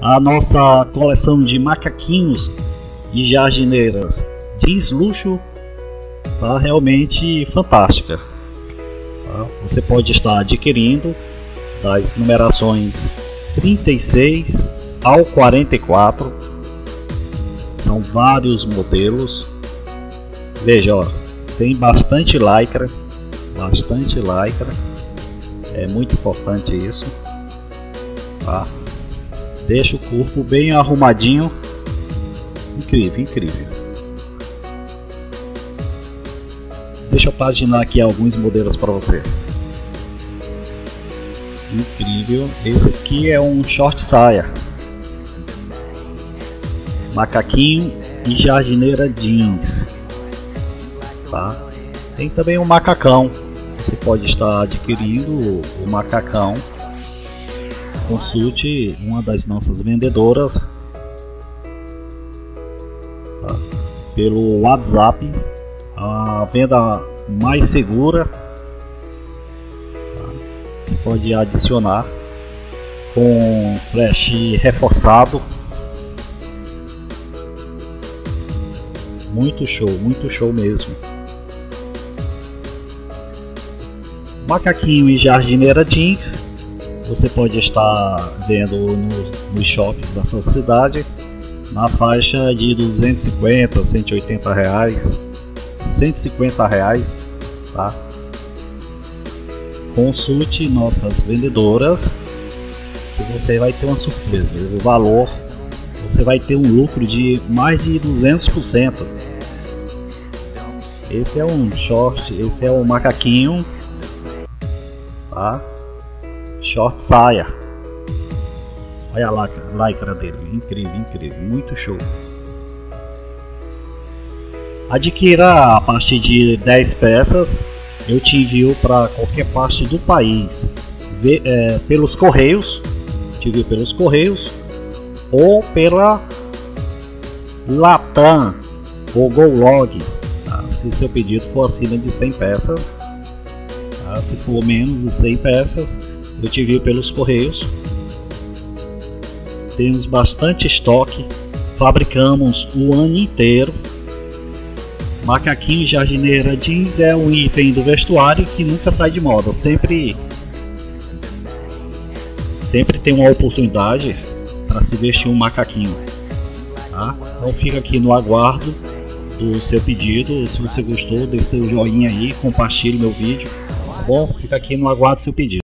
A nossa coleção de macaquinhos e jardineiras jeans luxo está realmente fantástica. Tá? Você pode estar adquirindo das numerações 36 ao 44. São vários modelos. Veja, ó, tem bastante lycra, é muito importante isso, tá? Deixa o corpo bem arrumadinho, incrível. Deixa eu paginar aqui alguns modelos para você. Incrível, esse aqui é um short saia, macaquinho e jardineira jeans, tá? Tem também um macacão, você pode estar adquirindo o macacão. Consulte uma das nossas vendedoras, tá? Pelo WhatsApp, a venda mais segura, tá? Você pode adicionar com flash reforçado. Muito show mesmo. Macaquinho e jardineira jeans você pode estar vendo nos shoppings da sua cidade na faixa de 250, 180 reais, 150 reais, tá? Consulte nossas vendedoras que você vai ter uma surpresa. O valor, você vai ter um lucro de mais de 200%. Esse é um short, esse é um macaquinho, tá? Short saia. Olha a lycra dele, incrível, muito show. Adquira a partir de 10 peças, eu te envio para qualquer parte do país, pelos correios, ou pela Latam ou GoLog, tá? Se seu pedido for acima de 100 peças, tá? Se for menos de 100 peças, eu te envio pelos correios. Temos bastante estoque, fabricamos o ano inteiro. Macaquinho e jardineira jeans é um item do vestuário que nunca sai de moda, sempre tem uma oportunidade para se vestir um macaquinho, tá? Então fica aqui no aguardo do seu pedido. Se você gostou, dê seu joinha aí, compartilhe meu vídeo, tá bom? Fica aqui no aguardo do seu pedido.